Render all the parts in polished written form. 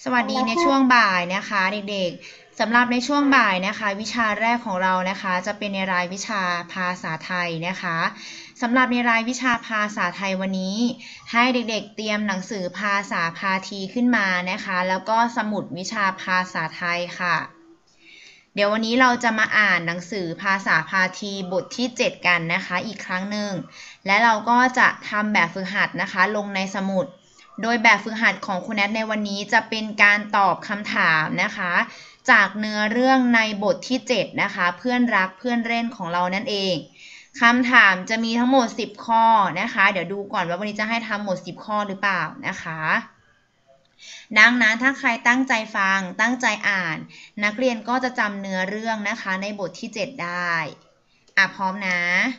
สวัสดีในช่วงบ่ายนะคะเด็กๆสำหรับในช่วงบ่ายนะคะวิชาแรกของเรานะคะจะเป็นในรายวิชาภาษาไทยนะคะสำหรับในรายวิชาภาษาไทยวันนี้ให้เด็กๆเตรียมหนังสือภาษาพาทีขึ้นมานะคะแล้วก็สมุดวิชาภาษาไทยค่ะเดี๋ยววันนี้เราจะมาอ่านหนังสือภาษาพาทีบทที่7กันนะคะอีกครั้งหนึ่งและเราก็จะทำแบบฝึกหัดนะคะลงในสมุดโดยแบบฝึกหัดของคุณแนทในวันนี้จะเป็นการตอบคำถามนะคะจากเนื้อเรื่องในบทที่7นะคะเพื่อนรักเพื่อนเล่นของเรานั่นเองคำถามจะมีทั้งหมด10ข้อนะคะเดี๋ยวดูก่อนว่าวันนี้จะให้ทำหมด10ข้อหรือเปล่านะคะดังนั้นถ้าใครตั้งใจฟังตั้งใจอ่านนักเรียนก็จะจำเนื้อเรื่องนะคะในบทที่7ได้พร้อมนะ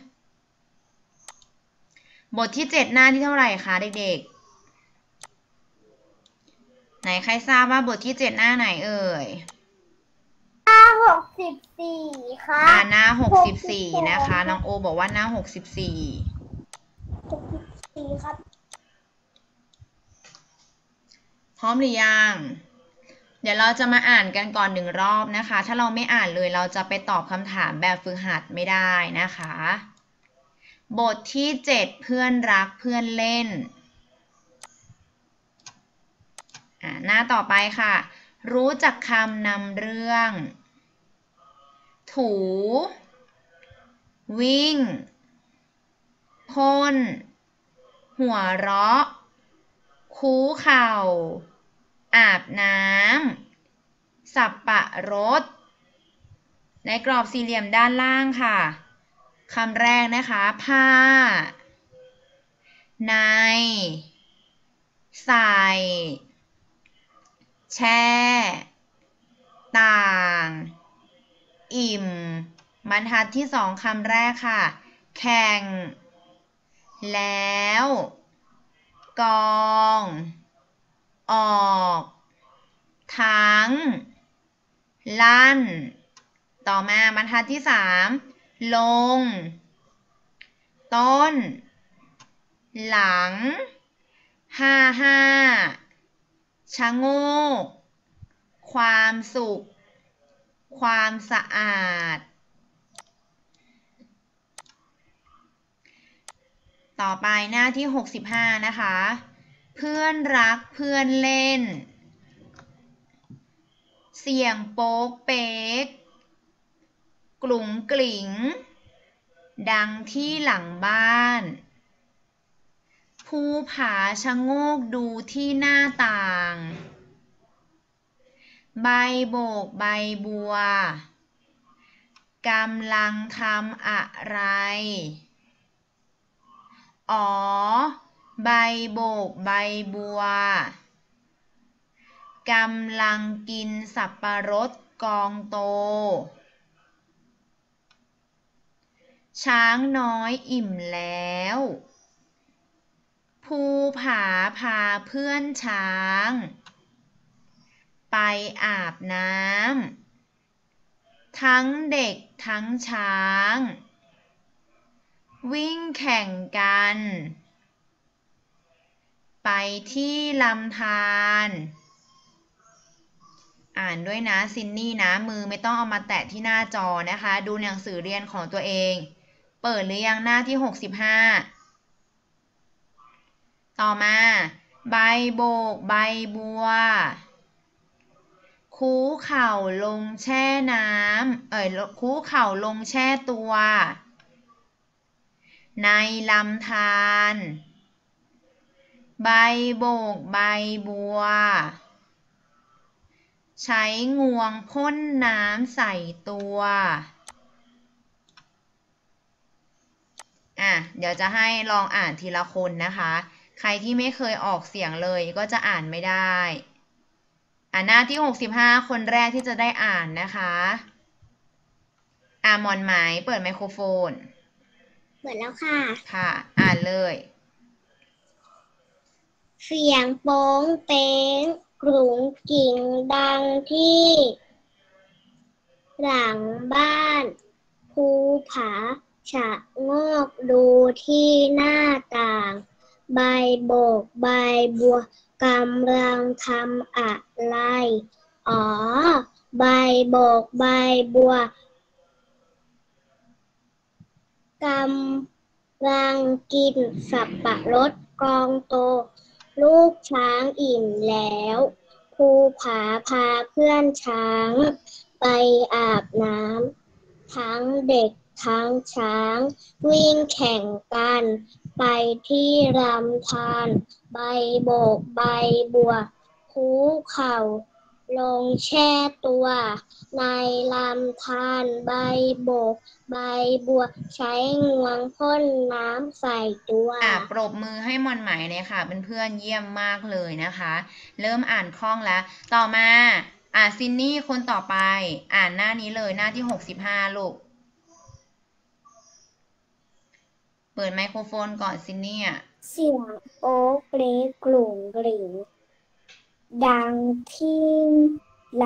บทที่7หน้าที่เท่าไหร่คะเด็กๆไหนใครทราบว่าบทที่7หน้าไหนเอ่ยหน้า64ค่ะหน้า64นะคะน้องโอบอกว่าหน้า64 ครับพร้อมหรือยังเดี๋ยวเราจะมาอ่านกันก่อน1รอบนะคะถ้าเราไม่อ่านเลยเราจะไปตอบคำถามแบบฝึกหัดไม่ได้นะคะบทที่7เพื่อนรักเพื่อนเล่นหน้าต่อไปค่ะรู้จักคำนำเรื่องถูวิ่งพ่นหัวเราะคูเข่าอาบน้ำสับปะรดในกรอบสี่เหลี่ยมด้านล่างค่ะคำแรกนะคะผ้าในใส่แช่ต่างอิ่มบรรทัดที่2คำแรกค่ะแข่งแล้วกองออกทั้งลั่นต่อมาบรรทัดที่3ลงต้นหลัง55ชะโงกความสุขความสะอาดต่อไปหน้าที่65นะคะเพื่อนรักเพื่อนเล่นเสียงโป๊กเป๊กกลุ่งกลิ่งดังที่หลังบ้านภูผาชะโงกดูที่หน้าต่างใบโบกใบบัวกำลังทำอะไรอ๋อใบโบกใบบัวกำลังกินสับปะรดกองโตช้างน้อยอิ่มแล้วภูผาพาเพื่อนช้างไปอาบน้ำทั้งเด็กทั้งช้างวิ่งแข่งกันไปที่ลำธารอ่านด้วยนะซินนี่นะมือไม่ต้องเอามาแตะที่หน้าจอนะคะดูหนังสือเรียนของตัวเองเปิดหรือยังหน้าที่65ต่อมาใบโบกใบบัวคูเข่าลงแช่น้ำคูเข่าลงแช่ตัวในลำธารใบโบกใบบัวใช้งวงพ่นน้ำใส่ตัวเดี๋ยวจะให้ลองอ่านทีละคนนะคะใครที่ไม่เคยออกเสียงเลยก็จะอ่านไม่ได้หน้าที่65คนแรกที่จะได้อ่านนะคะหมอนไหมเปิดไมโครโฟนเปิดแล้วค่ะค่ะอ่านเลยเสียงโป๊งเป๊งกรุงกิ่งดังที่หลังบ้านภูผาชะโงกดูที่หน้าต่างใบโบกใบบัวกำลังทำอะไรอ๋อใบโบกใบบัวกำลังกินสับปะรดกองโตลูกช้างอิ่มแล้วภูผาพาเพื่อนช้างไปอาบน้ำทั้งเด็กทั้งช้างวิ่งแข่งกันไปที่ลำธารใบโบกใบบัวคูเข่าลงแช่ตัวในลำธารใบโบกใบบัวใช้งวงพ่นน้ำใส่ตัวปรบมือให้มอนไหมเลยค่ะเพื่อนๆเยี่ยมมากเลยนะคะ เริ่มอ่านคล่องแล้ว ต่อมาซินนี่คนต่อไปอ่านหน้านี้เลยหน้าที่65ลูกเปิดไมโครโฟนก่อนซินนี่เสียงโอ๊กเล็กกลุ่มกลิ่งดังที่ห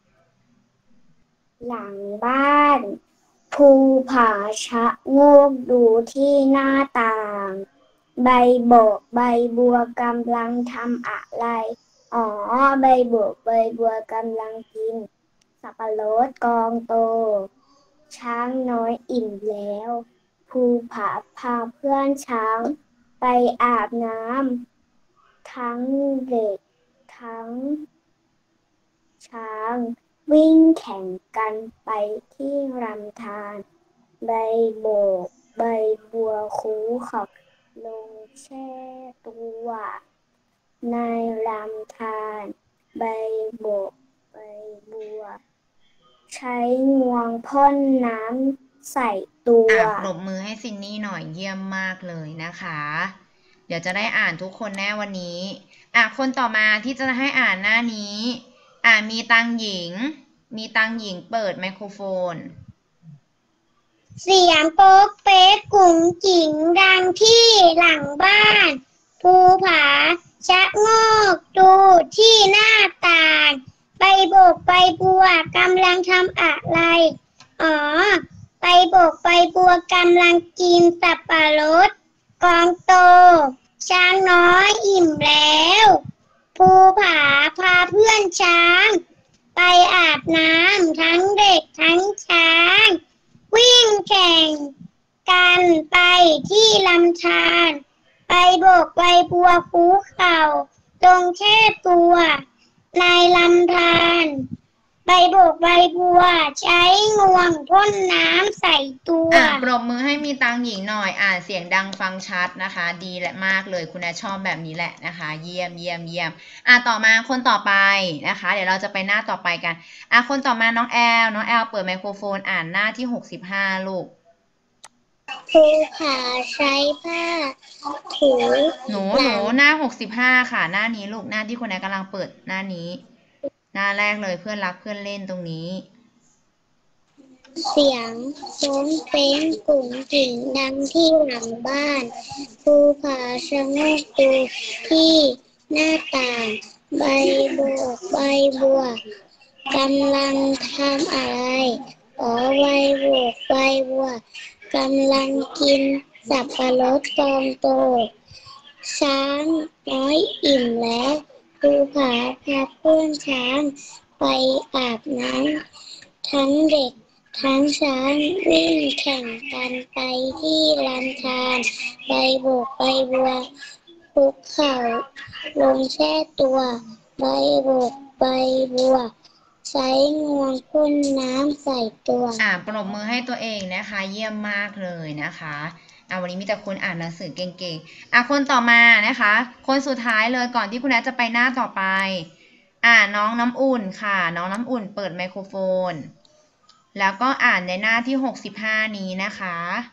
ลังบ้านภูผาชะโงกดูที่หน้าต่างใบโบกใบบัวกำลังทำอะไรอ๋อใบโบกใบบัวกำลังกินสับปะรดกองโตช้างน้อยอิ่มแล้วภูผาพาเพื่อนช้างไปอาบน้ำทั้งเด็กทั้งช้างวิ่งแข่งกันไปที่ลำธารใบโบกใบบัวคูเขาลงแช่ตัวในลำธารใบโบกใบบัวใช้งวงพ่นน้ำใส่ตัวปรบมือให้ซินนี่หน่อยเยี่ยมมากเลยนะคะ เดี๋ยวจะได้อ่านทุกคนแน่วันนี้คนต่อมาที่จะให้อ่านหน้านี้มีตังหญิงเปิดไมโครโฟนเสียงโป๊กเป๊กกุ๋งจิ๋งดังที่หลังบ้านภูผาชะโงกดูที่หน้าต่างใบโบกใบบัวกำลังทำอะไรอ๋อใบโบกใบบัวกำลังกินสับปะรดกองโตช้างน้อยอิ่มแล้วภูผาพาเพื่อนช้างไปอาบน้ำทั้งเด็กทั้งช้างวิ่งแข่งกันไปที่ลำธารใบโบกใบบัวภูเขาตรงแช่ตัวในลำธารใบโบกใบบัวใช้งวงพ่นน้ำใส่ตัวปรบมือให้มีตังหญิงหน่อยอ่านเสียงดังฟังชัดนะคะ ดีและมากเลยคุณแอชอบแบบนี้แหละนะคะ เยี่ยมต่อมาคนต่อไปนะคะ เดี๋ยวเราจะไปหน้าต่อไปกันคนต่อมาน้องแอลเปิดไมโครโฟนอ่านหน้าที่65ลูกภูผาใช้ผ้าถูหนูหน้า65ค่ะหน้านี้ลูกหน้าที่คุณแอลกำลังเปิดหน้านี้ หน้าแรกเลยเพื่อนรักเพื่อนเล่นตรงนี้เสียงโฟ้งเฟ้งกุ่งกิ่งดังที่หลังบ้านภูผาชะโงกดูที่หน้าต่างใบโบกใบบัวกำลังทำอะไรอ๋อใบโบกใบบัวกำลังกินสับปะรดกองโตช้างน้อยอิ่มแล้วภูผาพาเพื่อนช้างไปอาบน้ำทั้งเด็กทั้งช้างวิ่งแข่งกันไปที่ลำธารใบโบกใบบัวภูเขาลงแช่ตัวใบโบกใบบัวใช้งวงพ่นน้ำใส่ตัวปรบมือให้ตัวเองนะคะเยี่ยมมากเลยนะคะวันนี้มีแต่คนอ่านหนังสือเก่งๆคนต่อมานะคะคนสุดท้ายเลยก่อนที่คุณแอจะไปหน้าต่อไปน้องน้ำอุ่นค่ะน้องน้ำอุ่นเปิดไมโครโฟนแล้วก็อ่านในหน้าที่65นี้นะคะ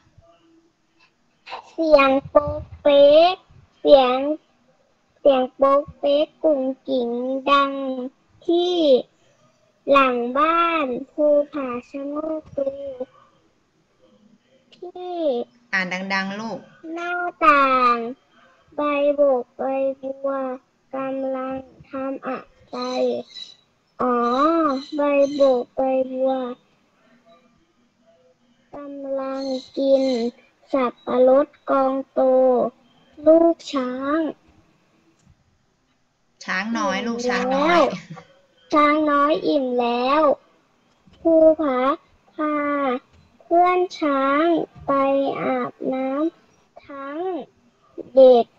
เสียงโป๊กเป๊กเสียงโป๊กเป๊กกุ่งกิ่งดังที่หลังบ้านภูผาชะโงกดูที่อ่านดังๆลูกหน้าต่างใบโบกใบบัวกำลังทำอะไรอ๋อใบโบกใบบัวกำลังกินสับปะรดกองโตลูกช้างช้างน้อยลูกช้างน้แล้อวย ช้างน้อยอิ่มแล้วภูผาพาเพื่อนช้างไปอาบน้ำทั้งเด็ก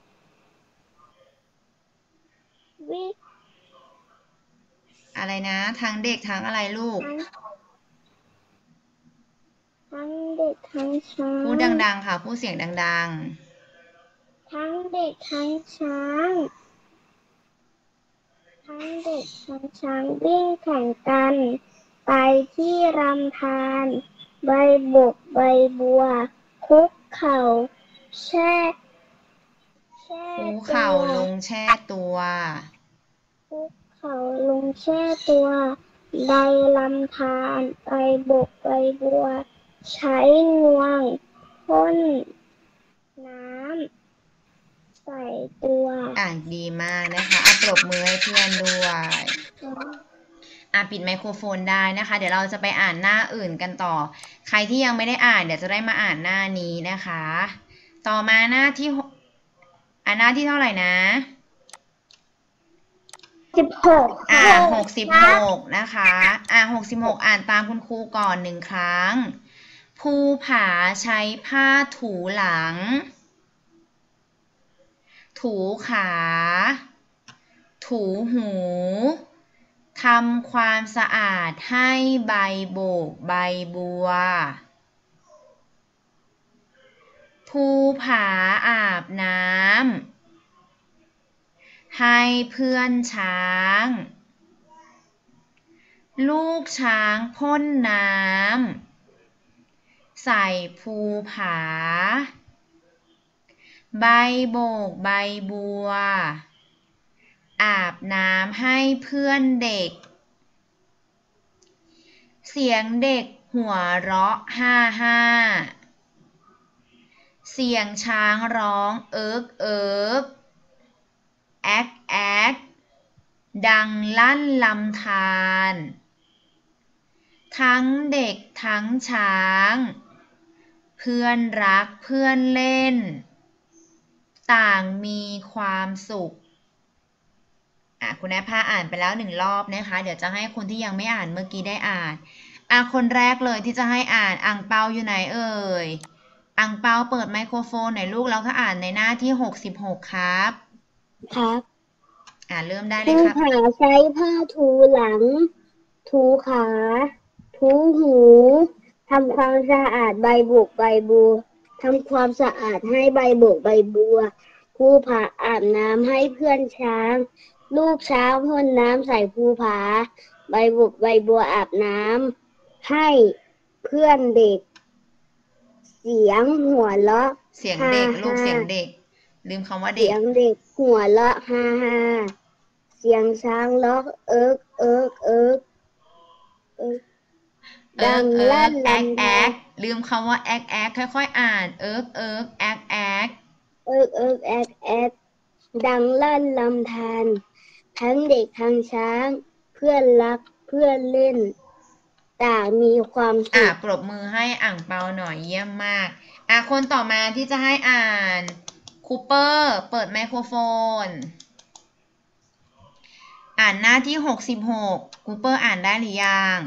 วิอะไรนะทั้งเด็กทั้งอะไรลูกทั้งเด็กทั้งช้าพูดงดังๆค่ะพูดเสียงดังทั้งเด็กทั้งช้างทั้งเด็กทั้งช้างวิ่งแข่งกัน ไปที่ลำธารใบบกใบบัว คุกเข่าแช่ๆภูเข่าลงแช่ตัวคุกเข่าลงแช่ตัวในลำธารใบบกใบบัว ใช้งวงพ่นน้ำใส่ตัวดีมากนะคะปรบมือให้เพื่อนด้วยปิดไมโครโฟนได้นะคะ เดี๋ยวเราจะไปอ่านหน้าอื่นกันต่อ ใครที่ยังไม่ได้อ่านเดี๋ยวจะได้มาอ่านหน้านี้นะคะ ต่อมาหน้าที่หน้าที่เท่าไหร่นะ 16 66นะคะ66อ่านตามคุณครูก่อน1 ครั้ง ภูผาใช้ผ้าถูหลัง ถูขา ถูหูทำความสะอาดให้ใบโบกใบบัว ภูผาอาบน้ำให้เพื่อนช้าง ลูกช้างพ่นน้ำใส่ภูผา ใบโบกใบบัว อาบน้ำให้เพื่อนเด็ก เสียงเด็กหัวเราะฮ่าฮ่าเสียงช้างร้องเอิ๊กเอิ๊กแอ๊กแอ๊กดังลั่นลำธารทั้งเด็กทั้งช้างเพื่อนรักเพื่อนเล่นต่างมีความสุขคุณแม่พาอ่านไปแล้ว1 รอบนะคะเดี๋ยวจะให้คนที่ยังไม่อ่านเมื่อกี้ได้อ่านคนแรกเลยที่จะให้อ่านอั่งเปาอยู่ไหนเอ่ยอั่งเปาเปิดไมโครโฟนหน่อยลูกแล้วก็อ่านในหน้าที่66ครับครับเริ่มได้เลยครับภูผาใช้ผ้าถูหลัง ถูขา ถูหูทำความสะอาดใบบกใบบัวทำความสะอาดให้ใบบกใบบัวภูผาอาบน้ำให้เพื่อนช้าง ลูกช้างพ่นน้ำใส่ภูผา ใบบกใบบัวอาบน้ำให้เพื่อนเด็ก เสียงหัวเราะเสียงเด็กลูกเสียงเด็กลืมคำว่าเด็เสีกยงเด็กหัวเราะฮ่าฮ่าเสียงช้างร้องเอิ๊กเอิ๊กเอิ๊กดังลั่นแอ๊กลำแอ๊ธารกลืมคำว่าแอ๊กแอ๊กค่อยๆอ่านเอิ๊กแอ๊กแอ๊กเอิ๊กเอิ๊กแอ๊กแอ๊กดังลั่นลำธารทั้งเด็กทั้งช้างเพื่อนรักเพื่อนเล่นต่างมีความสุขปรบมือให้อั่งเปาหน่อยเยี่ยมมากคนต่อมาที่จะให้อ่านคูเปอร์เปิดไมโครโฟนอ่านหน้าที่66คูเปอร์อ่านได้หรือยัง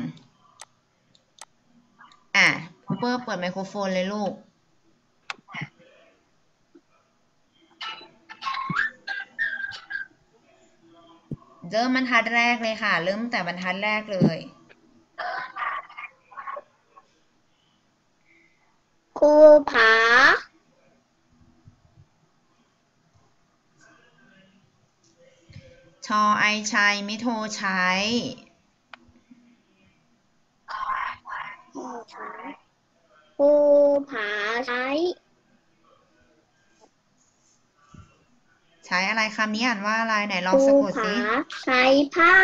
คูเปอร์เปิดไมโครโฟนเลยลูกเริ่มบรรทัดแรกเลยค่ะเริ่มแต่บรรทัดแรกเลยภูผาชอไอชัยมิโทใช้ภูผาใช้อะไรคำนี้อ่านว่าอะไรไหนลองภูสะกดผาสิใช้ผ้า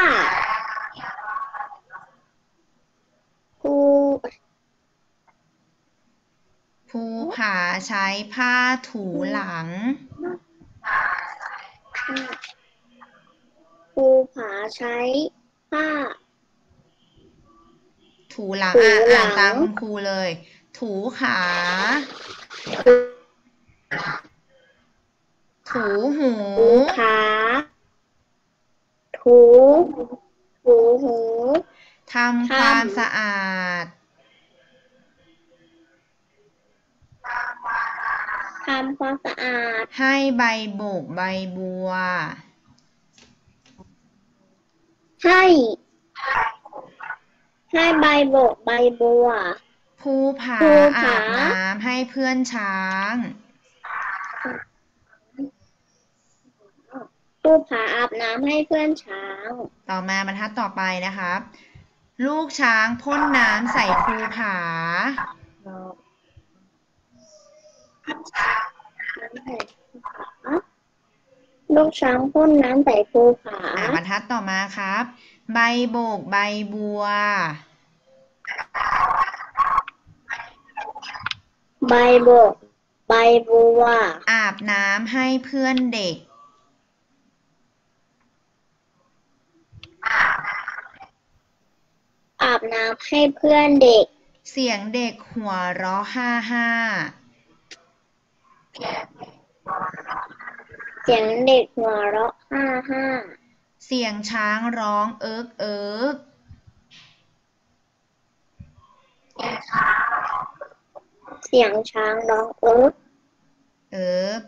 ภูผาใช้ผ้าถูหลังภูผาใช้ผ้าถูหลังถูหลังอ่านตามคุณครูเลย ถูขา ถูหูขาถูถูหูทำความสะอาดทำความสะอาดให้ใบโบกใบบัวให้ใบโบกใบบัวภูผาภูผาอาบน้ำให้เพื่อนช้างภูผาอาบน้ำให้เพื่อนช้างต่อมาบรรทัดต่อไปนะครับ ลูกช้างพ่นน้ำใส่ภูผาลูกช้างพ่นน้ำใส่ภูผาบรรทัดต่อมาครับ ใบโบกใบบัวใบโบกใบบัวอาบน้ำให้เพื่อนเด็กอาบน้ำให้เพื่อนเด็กเสียงเด็กหัวเราะฮ่าฮ่าเสียงเด็กหัวเราะฮ่าฮ่าเสียงช้างร้องเอิกเอิกเสียงช้างร้องเอิ๊กเอิก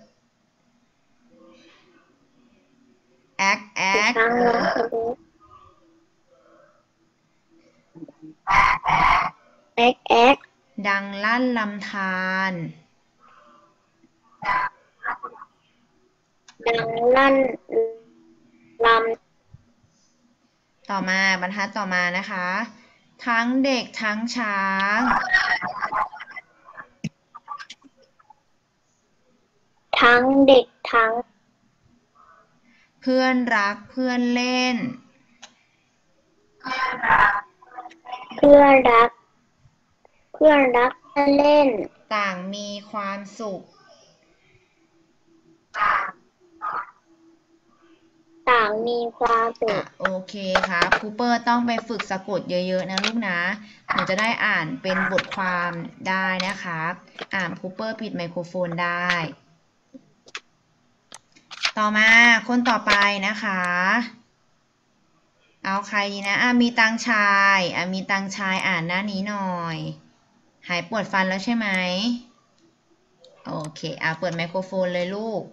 แอกแอกช้างร้องเอิ๊กแอ๊กแอ๊กดังลั่นลำธารดังลั่นลต่อมาบรรทัดต่อมานะคะ ทั้งเด็กทั้งช้างำทั้งเด็กทั้งเพื่อนรักเพื่อนเล่นเพื่อนรักเล่นต่างมีความสุขต่างมีความสุขโอเคครับครูเปอร์ต้องไปฝึกสะกดเยอะๆนะลูกนะหนูจะได้อ่านเป็นบทความได้นะครับครูเปอร์ปิดไมโครโฟนได้ ต่อมาคนต่อไปนะคะ เอาใครดีนะมีตังชายมีตังชายอ่านหน้านี้หน่อย หายปวดฟันแล้วใช่ไหมโอเคเปิดไมโครโฟนเลยลูก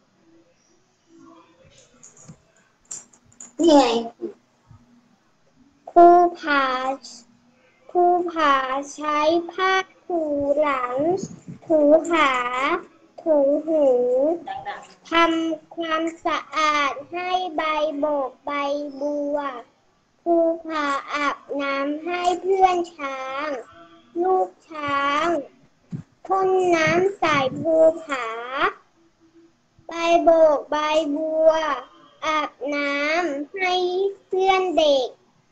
นี่ไงผู้ผาใช้ผ้าถูหลัง ถูขาถูหูทำความสะอาดให้ใบโบกใบบัวผู้ผาอาบน้ำให้เพื่อนช้าง ลูกช้างพ่นน้ำใส่ภูผาใบโบกใบบัวอาบน้ำให้เพื่อนเด็ก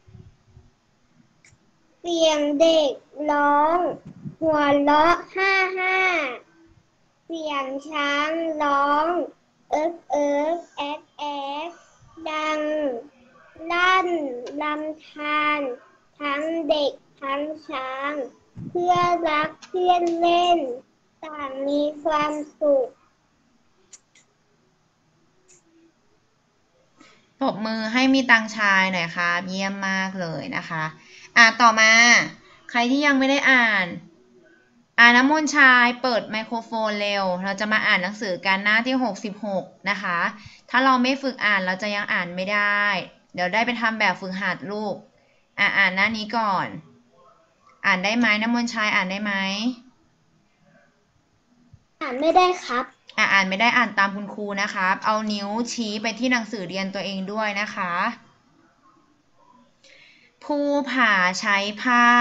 เสียงเด็กร้องหัวเราะฮ่าฮ่าเสียงช้างร้องเอิ๊กเอิ๊กแอ๊กแอ๊กดังลั่นลำธารทั้งเด็กทั้งช้างเพื่อนรักเพื่อนเล่นต่างมีความสุขปรบมือให้มีตังชายหน่อยครับเยี่ยมมากเลยนะคะต่อมาใครที่ยังไม่ได้อ่านน้ำมนต์ชายเปิดไมโครโฟนเร็วเราจะมาอ่านหนังสือกันหน้าที่66นะคะถ้าเราไม่ฝึกอ่านเราจะยังอ่านไม่ได้เดี๋ยวได้ไปทำแบบฝึกหัดลูกอ่านหน้านี้ก่อนอ่านได้ไหมน้ำมนต์ชายอ่านได้ไหมอ่านไม่ได้ครับอ่านไม่ได้อ่านตามคุณครูนะครับเอานิ้วชี้ไปที่หนังสือเรียนตัวเองด้วยนะคะภูผาใช้ผ้า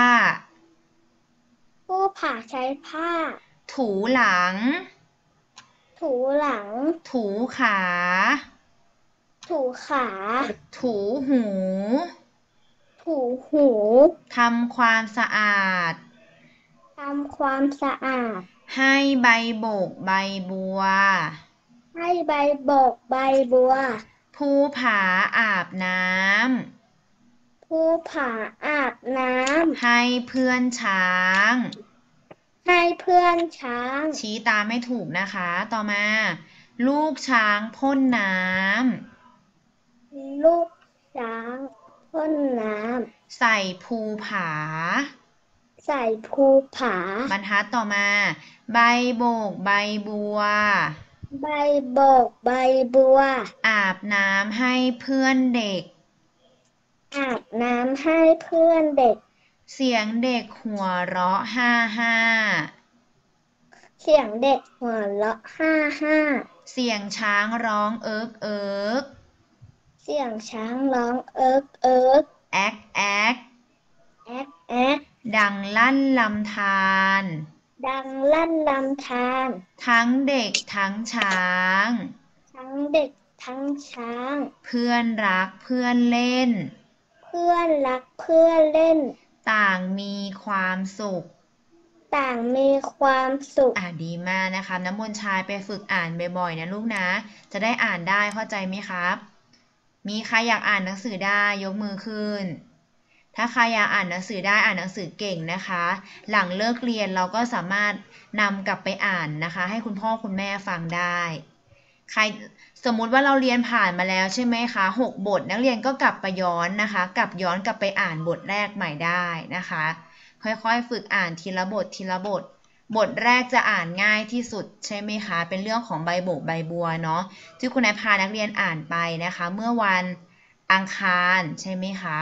ผู้ผ่าใช้ผ้าถูหลังถูหลังถูขาถูขาถูหูถูหูทำความสะอาดทำความสะอาดให้ใบโบกใบบัวให้ใบโบกใบบัวภูผาอาบน้ำผู้ผ่าอาบน้ำให้เพื่อนช้างให้เพื่อนช้างชี้ตามไม่ถูกนะคะ ต่อมา ลูกช้างพ่นน้ำลูกช้างพ่นน้ใส่ภูผาำใส่ภูผาบรรทัดต่อมาใบโบกใบบัวใบโบกใบบัวอาบน้ำให้เพื่อนเด็กอาบน้ำให้เพื่อนเด็กเสียงเด็กหัวเราะฮ่าฮ่าเสียงเด็กหัวเราะฮ่าฮ่าเสียงช้างร้องเอิกเอิกเสียงช้างร้องเอิกเอิกแอ๊กแอ๊กแอ๊กแอ๊กดังลั่นลำธารดังลั่นลำธารทั้งเด็กทั้งช้างทั้งเด็กทั้งช้างเพื่อนรักเพื่อนเล่นเพื่อนรักเพื่อนเล่นต่างมีความสุขต่างมีความสุขดีมากนะคะน้ำมนต์ชายไปฝึกอ่านบ่อยๆนะลูกนะจะได้อ่านได้เข้าใจไหมครับมีใครอยากอ่านหนังสือได้ยกมือขึ้นถ้าใครอยากอ่านหนังสือได้อ่านหนังสือเก่งนะคะหลังเลิกเรียนเราก็สามารถนำกลับไปอ่านนะคะให้คุณพ่อคุณแม่ฟังได้ใครสมมุติว่าเราเรียนผ่านมาแล้วใช่ไหมคะ6 บทนักเรียนก็กลับไปย้อนนะคะกลับย้อนกลับไปอ่านบทแรกใหม่ได้นะคะค่อยๆฝึกอ่านทีละบททีละบทบทแรกจะอ่านง่ายที่สุดใช่ไหมคะเป็นเรื่องของใบโบกใบบัวเนาะที่คุณนายพานักเรียนอ่านไปนะคะเมื่อวันอังคารใช่ไหมคะ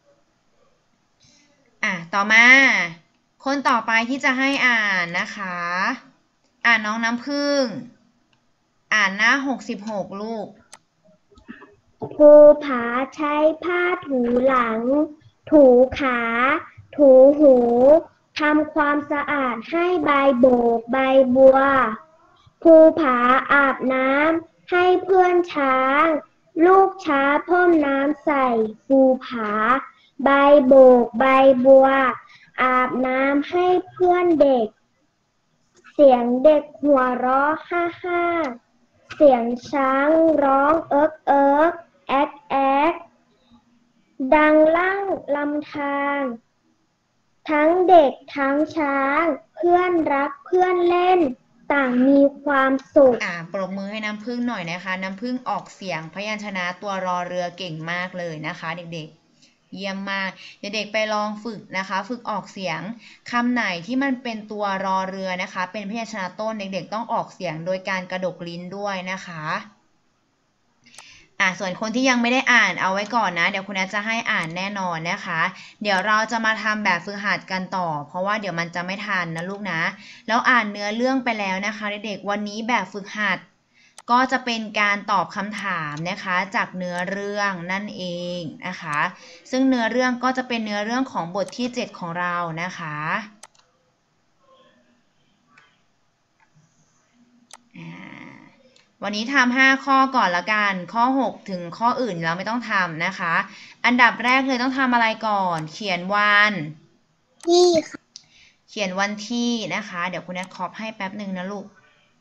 ต่อมาคนต่อไปที่จะให้อ่านนะคะน้องน้ำผึ้งอ่านหน้า66ลูกภูผาใช้ผ้าถูหลังถูขาถูหูทำความสะอาดให้ใบโบกใบบัวภูผาอาบน้ำให้เพื่อนช้างลูกช้าพ่นน้ำใส่ภูผาใบโบกใบบัวอาบน้ำให้เพื่อนเด็กเสียงเด็กหัวเราะฮ่าฮ่าเสียงช้างร้องเอิกเอิกแอ๊กแอ๊กดังลั่นลำธารทั้งเด็กทั้งช้างเพื่อนรักเพื่อนเล่นต่างมีความสุขปรบมือให้น้ำผึ้งหน่อยนะคะน้ำผึ้งออกเสียงพยัญชนะตัวรอเรือเก่งมากเลยนะคะเด็กๆเยี่ยมมากเด็กๆไปลองฝึกนะคะฝึกออกเสียงคำไหนที่มันเป็นตัวรอเรือนะคะเป็นพยัญชนะต้นเด็กๆต้องออกเสียงโดยการกระดกลิ้นด้วยนะคะส่วนคนที่ยังไม่ได้อ่านเอาไว้ก่อนนะเดี๋ยวคุณแอจะให้อ่านแน่นอนนะคะเดี๋ยวเราจะมาทำแบบฝึกหัดกันต่อเพราะว่าเดี๋ยวมันจะไม่ทันนะลูกนะแล้วอ่านเนื้อเรื่องไปแล้วนะคะเด็กๆวันนี้แบบฝึกหัดก็จะเป็นการตอบคำถามนะคะจากเนื้อเรื่องนั่นเองนะคะซึ่งเนื้อเรื่องก็จะเป็นเนื้อเรื่องของบทที่7ของเรานะคะวันนี้ทำ5 ข้อก่อนละกันข้อ6ถึงข้ออื่นเราไม่ต้องทำนะคะอันดับแรกเลยต้องทำอะไรก่อนเขียนวันที่เขียนวันที่นะคะเดี๋ยวคุณแอดคอปให้แป๊บหนึ่งนะลูก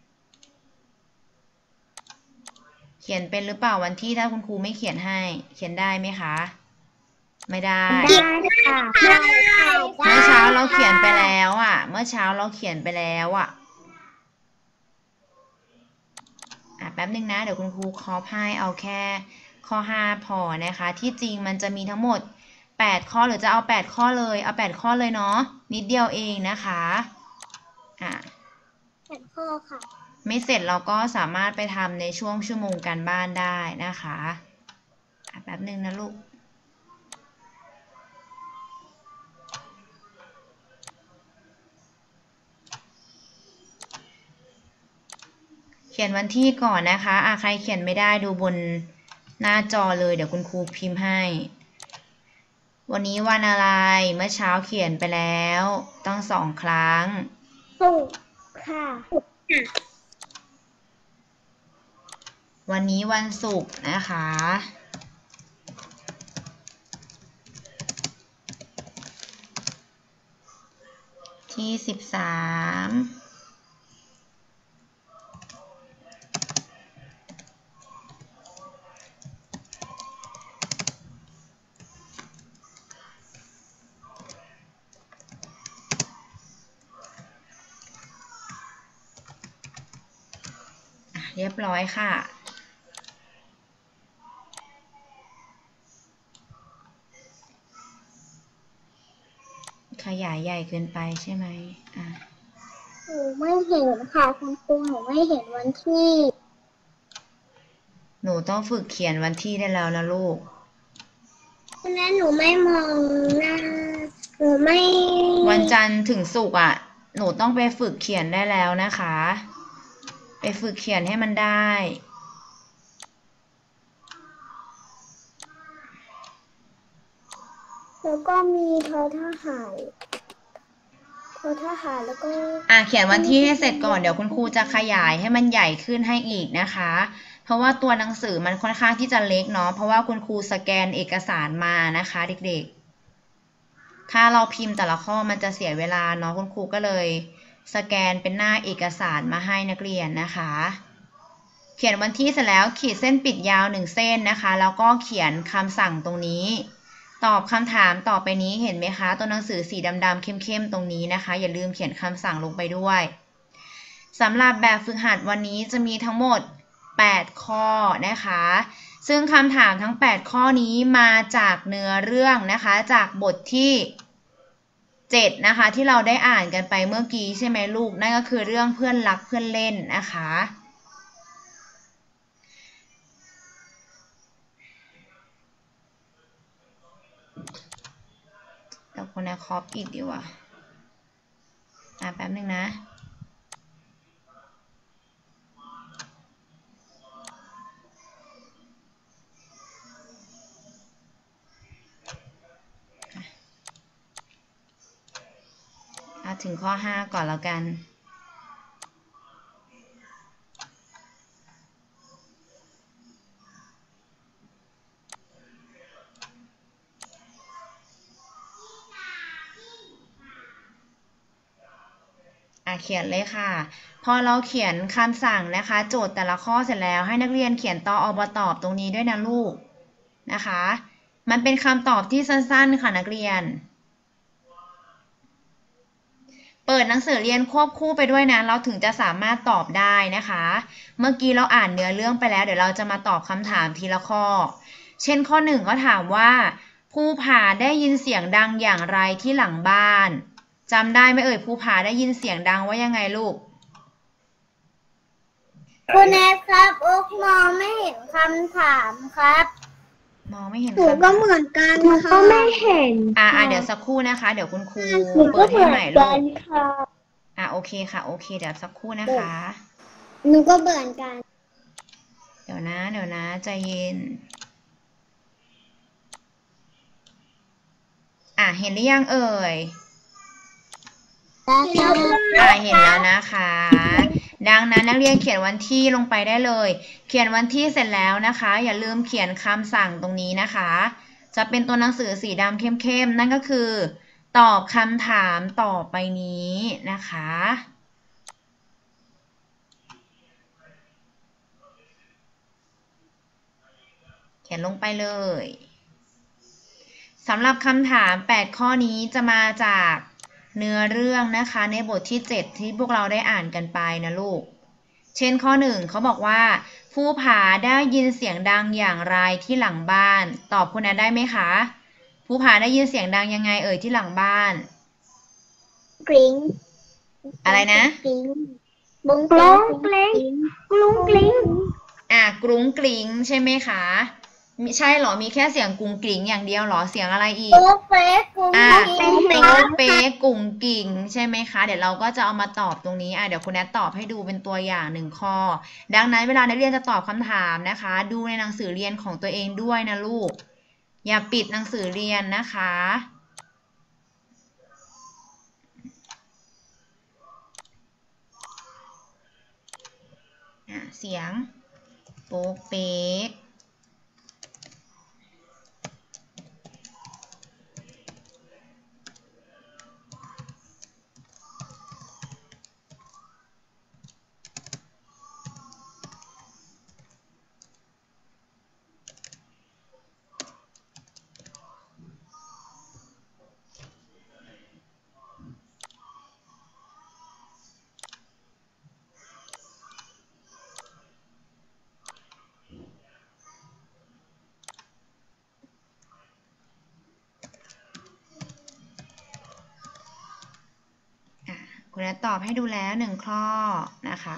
เขียนเป็นหรือเปล่าวันที่ถ้าคุณครูไม่เขียนให้เขียนได้ไหมคะไม่ได้ค่ะเมื่อเช้าเราเขียนไปแล้วเมื่อเช้าเราเขียนไปแล้วแป๊บนึงนะเดี๋ยวคุณครูคอปให้เอาแค่ข้อ5พอนะคะที่จริงมันจะมีทั้งหมด8 ข้อหรือจะเอา8 ข้อเลยเอา8 ข้อเลยเนาะนิดเดียวเองนะคะ 8 ข้อค่ะไม่เสร็จเราก็สามารถไปทำในช่วงชั่วโมงการบ้านได้นะคะแป๊บนึงนะลูกเขียนวันที่ก่อนนะคะใครเขียนไม่ได้ดูบนหน้าจอเลยเดี๋ยวคุณครูพิมพ์ให้วันนี้วันอะไรเมื่อเช้าเขียนไปแล้วต้อง2 ครั้งศุกร์ค่ะวันนี้วันศุกร์นะคะที่13เรียบร้อยค่ะขยายใหญ่เกินไปใช่ไหมหนูไม่เห็นค่ะคุณครูหนูไม่เห็นวันที่หนูต้องฝึกเขียนวันที่ได้แล้วนะลูกวันนั้นหนูไม่มองหน้าหนูไม่วันจันทร์ถึงศุกร์หนูต้องไปฝึกเขียนได้แล้วนะคะ ไปฝึกเขียนให้มันได้แล้วก็มีทอทหารแล้วก็เขียนวันที่ให้เสร็จก่อนเดี๋ยวคุณครูจะขยายให้มันใหญ่ขึ้นให้อีกนะคะ เพราะว่าตัวหนังสือมันค่อนข้างที่จะเล็กเนาะเพราะว่าคุณครูสแกนเอกสารมานะคะเด็กๆถ้าเราพิมพ์แต่ละข้อมันจะเสียเวลาเนาะคุณครูก็เลยสแกนเป็นหน้าเอกสารมาให้นักเรียนนะคะ เขียนวันที่เสร็จแล้วขีดเส้นปิดยาว1เส้นนะคะแล้วก็เขียนคำสั่งตรงนี้ตอบคำถามต่อไปนี้เห็นไหมคะตัวหนังสือสีดำๆเข้มๆตรงนี้นะคะอย่าลืมเขียนคำสั่งลงไปด้วยสำหรับแบบฝึกหัดวันนี้จะมีทั้งหมด8ข้อนะคะซึ่งคำถามทั้ง8ข้อนี้มาจากเนื้อเรื่องนะคะจากบทที่7นะคะที่เราได้อ่านกันไปเมื่อกี้ใช่ไหมลูกนั่นก็คือเรื่องเพื่อนรักเพื่อนเล่นนะคะเราคนนะคอปอีกดีกว่าแป๊บนึงนะถึงข้อ5ก่อนแล้วกันเขียนเลยค่ะพอเราเขียนคำสั่งนะคะโจทย์แต่ละข้อเสร็จแล้วให้นักเรียนเขียนตอบตอบตรงนี้ด้วยนะลูกนะคะมันเป็นคำตอบที่สั้นๆค่ะนักเรียนเปิดหนังสือเรียนควบคู่ไปด้วยนะเราถึงจะสามารถตอบได้นะคะเมื่อกี้เราอ่านเนื้อเรื่องไปแล้วเดี๋ยวเราจะมาตอบคำถามทีละข้อเช่นข้อ1ก็ถามว่าภูผาได้ยินเสียงดังอย่างไรที่หลังบ้านจำได้ไหมเอ่ยภูผาได้ยินเสียงดังว่ายังไงลูกคุณแอฟครับโอ๊กมองไม่เห็นคำถามครับมองไม่เห็นหนูก็เหมือนกันหนูก็ไม่เห็นเดี๋ยวสักครู่นะคะเดี๋ยวคุณครูหนูก็เปิดเหให้มือใหนม่ลูกักนค่ะโอเคค่ะโอเคเดี๋ยวสักครู่นะคะหนูก็เหมือนกันเดี๋ยวนะใจเย็นเห็นหรือยังเอ่ยเห็นแล้วนะคะ ดังนั้นนักเรียนเขียนวันที่ลงไปได้เลย เขียนวันที่เสร็จแล้วนะคะ อย่าลืมเขียนคำสั่งตรงนี้นะคะ จะเป็นตัวหนังสือสีดำเข้มๆนั่นก็คือตอบคำถามต่อไปนี้นะคะเขียนลงไปเลยสำหรับคำถาม8ข้อนี้จะมาจากเนื้อเรื่องนะคะในบทที่7ที่พวกเราได้อ่านกันไปนะลูกเช่นข้อ1เขาบอกว่าภูผาได้ยินเสียงดังอย่างไรที่หลังบ้านตอบคุณนะได้ไหมคะภูผาได้ยินเสียงดังยังไงเอ่ยที่หลังบ้านกริ๊งอะไรนะกริ๊งบุ้งกลิ้งกลิ้งกลุ้งกลิ้งกรุ้งกริ้งใช่ไหมคะใช่เหรอมีแค่เสียงกรุ้งกริ้งอย่างเดียวเหรอเสียงอะไรอีกโป๊ะเป๊ะกุ้งกิ้งโป๊ะเป๊ะกุ่งกิ่งใช่ไหมคะเดี๋ยวเราก็จะเอามาตอบตรงนี้เดี๋ยวคุณแนทตอบให้ดูเป็นตัวอย่าง1ข้อดังนั้นเวลานักเรียนจะตอบคำถามนะคะดูในหนังสือเรียนของตัวเองด้วยนะลูกอย่าปิดหนังสือเรียนนะคะเสียงโป๊ะเป๊ะคุณนัทตอบให้ดูแล้ว1ข้อนะคะ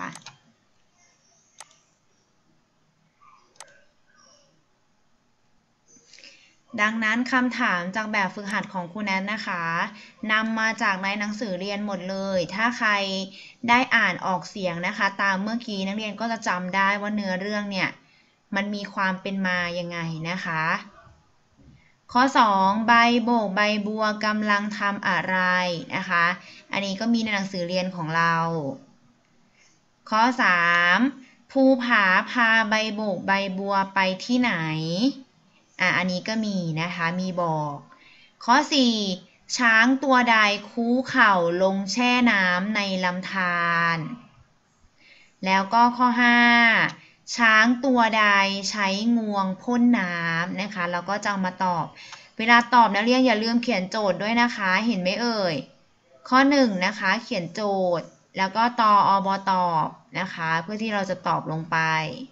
ดังนั้นคำถามจากแบบฝึกหัดของคุณแนทนะคะนำมาจากในหนังสือเรียนหมดเลยถ้าใครได้อ่านออกเสียงนะคะตามเมื่อกี้นักเรียนก็จะจำได้ว่าเนื้อเรื่องเนี่ยมันมีความเป็นมายังไงนะคะข้อ2ใบโบกใบบัวกำลังทำอะไรนะคะอันนี้ก็มีในหนังสือเรียนของเราข้อ3ภูผาพาใบโบกใบบัวไปที่ไหนอันนี้ก็มีนะคะมีบอกข้อ4ช้างตัวใดคู้เข่าลงแช่น้ำในลำธารแล้วก็ข้อ5ช้างตัวใดใช้งวงพ่นน้ำนะคะแล้วก็จะมาตอบเวลาตอบนักเรียนอย่าลืมเขียนโจทย์ด้วยนะคะเห็นไหมเอ่ยข้อ1นะคะเขียนโจทย์แล้วก็ตอบตอบนะคะเพื่อที่เราจะตอบลงไป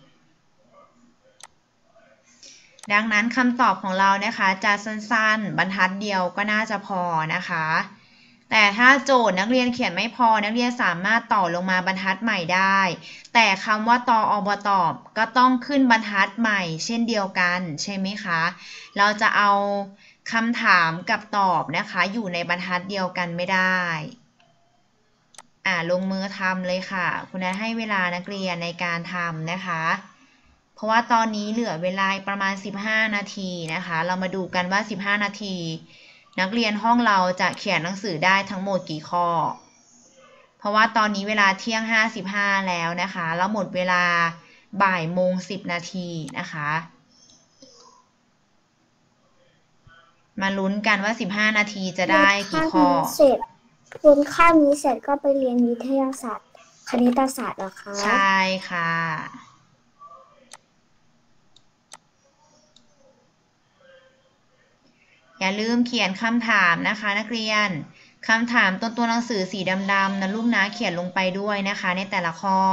ดังนั้นคำตอบของเรานะคะจะสั้นๆบรรทัดเดียวก็น่าจะพอนะคะแต่ถ้าโจทย์นักเรียนเขียนไม่พอนักเรียนสามารถต่อลงมาบรรทัดใหม่ได้แต่คำว่าตอบตอบก็ต้องขึ้นบรรทัดใหม่เช่นเดียวกันใช่ไหมคะเราจะเอาคำถามกับตอบนะคะอยู่ในบรรทัดเดียวกันไม่ได้ลงมือทำเลยค่ะคุณนัทให้เวลานักเรียนในการทำนะคะเพราะว่าตอนนี้เหลือเวลาประมาณ15นาทีนะคะเรามาดูกันว่า15นาทีนักเรียนห้องเราจะเขียนหนังสือได้ทั้งหมดกี่ข้อเพราะว่าตอนนี้เวลาเที่ยง55แล้วนะคะแล้วหมดเวลาบ่ายโมง10นาทีนะคะมาลุ้นกันว่า15นาทีจะได้กี่ข้อเรียนข้ามนี้เสร็จก็ไปเรียนวิทยาศาสตร์คณิตศาสตร์เหรอคะใช่ค่ะอย่าลืมเขียนคำถามนะคะนักเรียนคำถามต้นตัวหนังสือสีดำๆนะลูกนะเขียนลงไปด้วยนะคะในแต่ละข้อ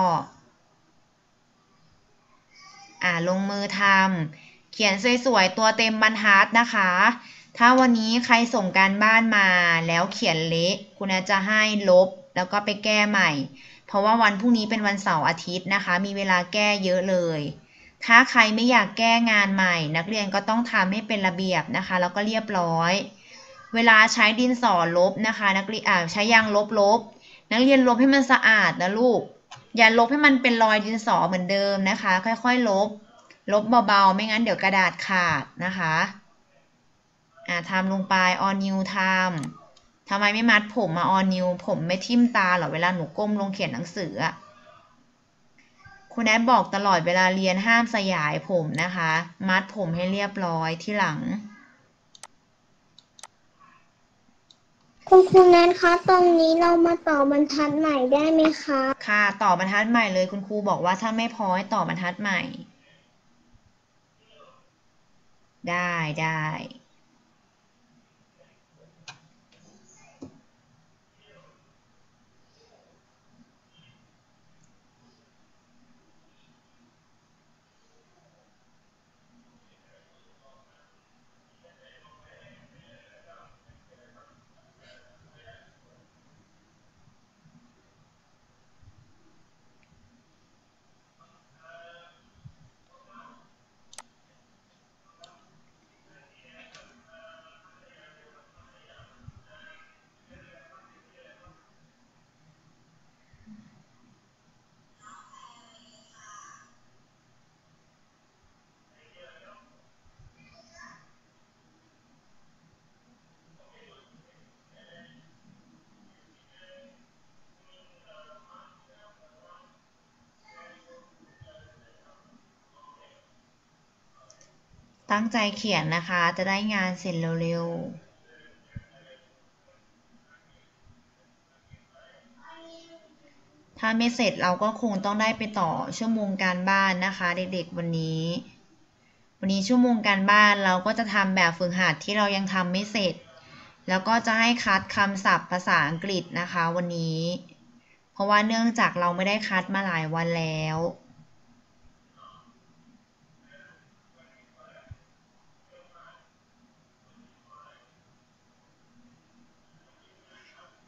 ลงมือทำเขียนสวยๆตัวเต็มบรรทัดนะคะถ้าวันนี้ใครส่งการบ้านมาแล้วเขียนเละคุณอาจจะให้ลบแล้วก็ไปแก้ใหม่เพราะว่าวันพรุ่งนี้เป็นวันเสาร์อาทิตย์นะคะมีเวลาแก้เยอะเลยถ้าใครไม่อยากแก้งานใหม่นักเรียนก็ต้องทำให้เป็นระเบียบนะคะแล้วก็เรียบร้อยเวลาใช้ดินสอลบนะคะนักเรียนใช้ยางลบนักเรียนลบให้มันสะอาดนะลูกอย่าลบให้มันเป็นรอยดินสอเหมือนเดิมนะคะค่อยๆลบเบาๆไม่งั้นเดี๋ยวกระดาษขาดนะคะทำลงไปออนิวทำไมไม่มัดผมมาออนิวผมไม่ทิ่มตาหรอเวลาหนูก้มลงเขียนหนังสือคุณแอดบอกตลอดเวลาเรียนห้ามสยายผมนะคะมัดผมให้เรียบร้อยที่หลังคุณครูแนนคะตรงนี้เรามาต่อบรรทัดใหม่ได้ไหมคะค่ะต่อบรรทัดใหม่เลยคุณครูบอกว่าถ้าไม่พอให้ต่อบรรทัดใหม่ได้ ตั้งใจเขียนนะคะจะได้งานเสร็จเร็วๆถ้าไม่เสร็จเราก็คงต้องได้ไปต่อชั่วโมงการบ้านนะคะเด็กๆวันนี้ชั่วโมงการบ้านเราก็จะทำแบบฝึกหัดที่เรายังทำไม่เสร็จแล้วก็จะให้คัดคำศัพท์ภาษาอังกฤษนะคะวันนี้เพราะว่าเนื่องจากเราไม่ได้คัดมาหลายวันแล้ว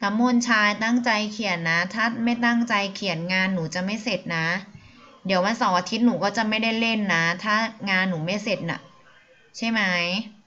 น้ำมนต์ชายตั้งใจเขียนนะ ถ้าไม่ตั้งใจเขียนงานหนูจะไม่เสร็จนะ เดี๋ยววันเสาร์อาทิตย์หนูก็จะไม่ได้เล่นนะ ถ้างานหนูไม่เสร็จน่ะ ใช่ไหม